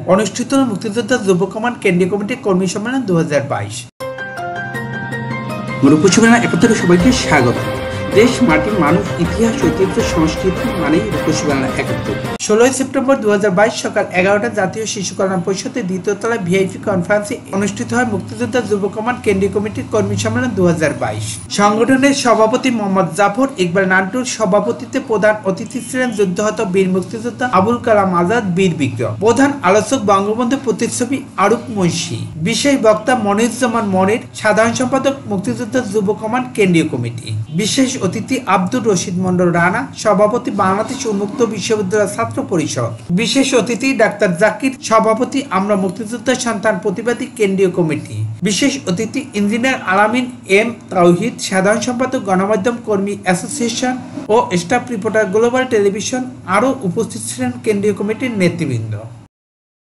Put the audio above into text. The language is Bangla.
অনুষ্ঠিত মুক্তিযোদ্ধা যুব কমান্ড কেন্দ্রীয় কমিটির কর্মী সম্মেলন 2022। রূপসী বাংলা 71 সবাইকে স্বাগত। দেশ, মাটি, মানুষ, ইতিহাস, ঐতিহ্য, সংস্কৃতি মানেই রূপসী বাংলা 71। 16 সেপ্টেম্বর 2022 সকাল 11টা জাতীয় শিশু কল্যাণ পরিষদের দ্বিতীয় তলায় ভিআইপি কনফারেন্সে অনুষ্ঠিত হয় মুক্তিযোদ্ধা যুব কমান্ড কেন্দ্রীয় কমিটির কর্মী সম্মেলন 2022। সংগঠনের সভাপতি মোহাম্মদ জাফর ইকবাল নান্টুর সভাপতিত্বে প্রধান অতিথি ছিলেন যুদ্ধহত বীর মুক্তিযোদ্ধা আবুল কালাম আজাদ বীর বিক্রম। প্রধান আলোচক বঙ্গবন্ধু প্রতিচ্ছবি আরুপ মৈশী, বিশেষ বক্তা মনিরুজ্জামান মনির, সাধারণ সম্পাদক মুক্তিযোদ্ধা যুব কমান্ড কেন্দ্রীয় কমিটি। বিশেষ অতিথি আব্দুর রশিদ মন্ডল রানা, সভাপতি বাংলাদেশ উন্মুক্ত বিশ্ববিদ্যালয় ছাত্র পরিষদ। বিশেষ অতিথি ডাক্তার জাকির, সভাপতি আমরা মুক্তিযোদ্ধা সন্তান প্রতিবাদী কেন্দ্রীয় কমিটি। বিশেষ অতিথি ইঞ্জিনিয়ার আলামিন এম তাওহিদ, সাধারণ সম্পাদক গণমাধ্যম কর্মী অ্যাসোসিয়েশন ও স্টাফ রিপোর্টার গ্লোবাল টেলিভিশন। আরও উপস্থিত ছিলেন কেন্দ্রীয় কমিটির নেতৃবৃন্দ।